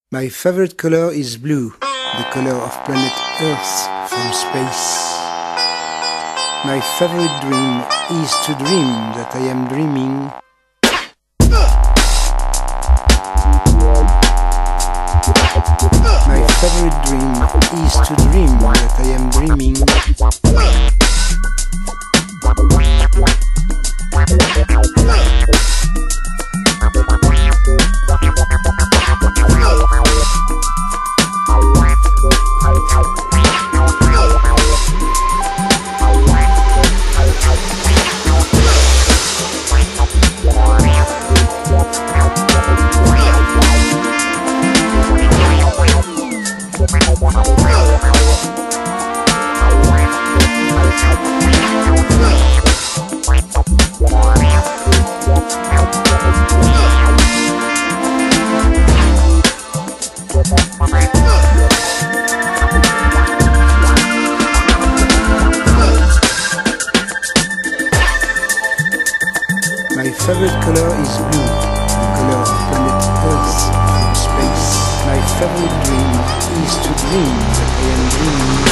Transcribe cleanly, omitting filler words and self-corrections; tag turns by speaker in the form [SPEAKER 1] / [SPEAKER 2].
[SPEAKER 1] My favorite color is blue, the color of planet Earth from space. My favorite dream is to dream that I am dreaming. My favorite dream is to dream that I am dreaming. My favorite color is blue, the color of planet Earth from space. My favorite dream is to dream that I am dreaming.